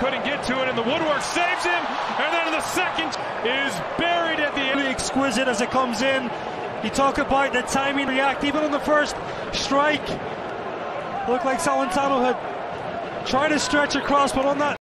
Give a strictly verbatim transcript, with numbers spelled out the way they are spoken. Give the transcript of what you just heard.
couldn't get to it, and the woodwork saves him, and then the second is buried at the end. Really exquisite as it comes in. You talk about the timing, react, even on the first strike. Looked like Salentano had tried to stretch across, but on that